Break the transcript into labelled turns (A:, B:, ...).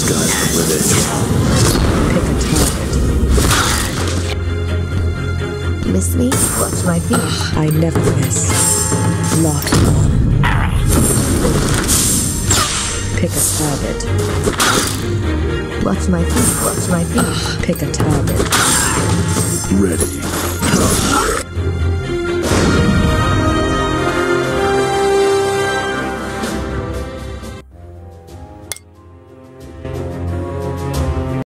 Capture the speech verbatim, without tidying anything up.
A: Sky's the limit.
B: Pick a target.
C: Miss me? Watch my feet.
B: I never miss. Lock on. Pick a target.
C: Watch my feet. Watch my feet.
B: Pick a target.
A: Ready.